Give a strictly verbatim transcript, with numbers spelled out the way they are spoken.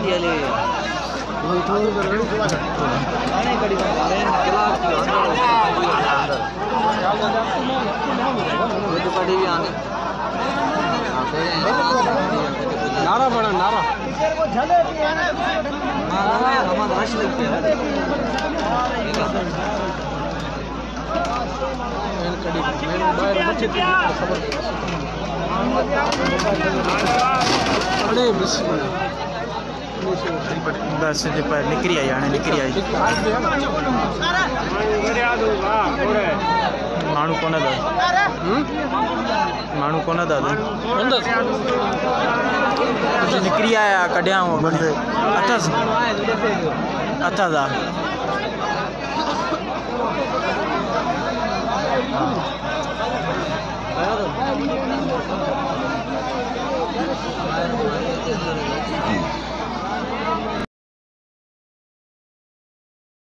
कड़ी वाले आने कड़ी में खिलाफ तो कड़ी भी आने नारा बड़ा नारा हमारा रश लगते हैं कड़ी बाहर बच्चे खबर अरे बस पर निकरी आई आने निकरी आई मानू कोन दा मानू कोन दा निकरी आया कढ़िया अथस अथस आ